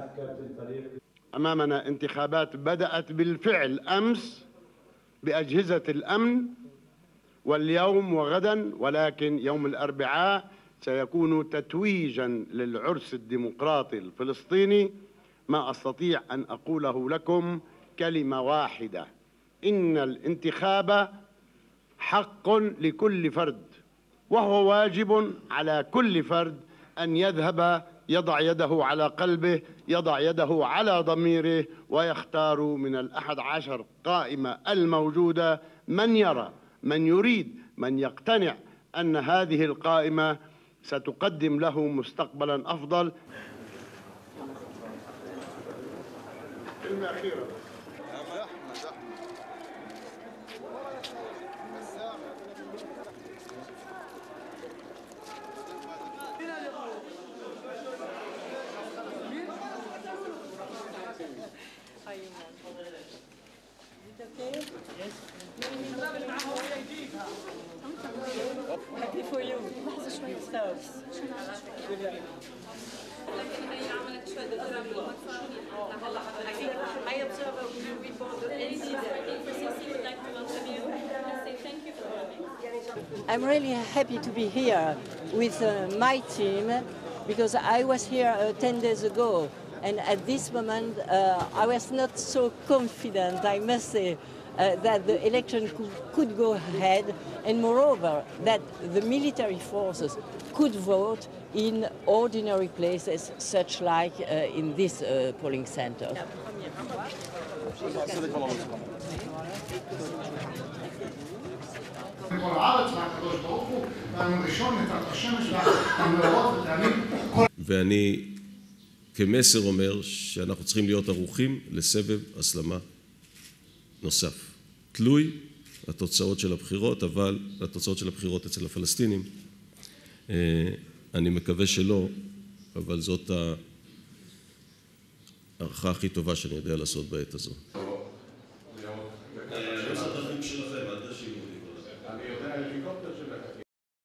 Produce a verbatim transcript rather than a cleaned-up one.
أمامنا انتخابات بدأت بالفعل أمس بأجهزة الأمن، واليوم وغدا، ولكن يوم الأربعاء سيكون تتويجا للعرس الديمقراطي الفلسطيني. ما أستطيع أن أقوله لكم كلمة واحدة: إن الانتخاب حق لكل فرد، وهو واجب على كل فرد أن يذهب يضع يده على قلبه، يضع يده على ضميره، ويختار من الأحد عشر قائمة الموجودة من يرى، من يريد، من يقتنع أن هذه القائمة ستقدم له مستقبلا أفضل. كلمة أخيرة. Happy for you. I observe a report that N C would like to interview and say thank you for coming. I'm really happy to be here with uh, my team, because I was here uh, ten days ago, and at this moment uh, I was not so confident, I must say, uh, that the election could, could go ahead, and moreover that the military forces could vote in ordinary places, such like uh, in this uh, polling center. ואני כמסר אומר שאנחנו צריכים להיות ערוכים לסבב הסלמה נוסף, תלוי התוצאות של הבחירות, אבל התוצאות של הבחירות אצל הפלסטינים אני מקווה שלא, אבל זאת הערכה הכי טובה שאני יודע לעשות בעת הזו.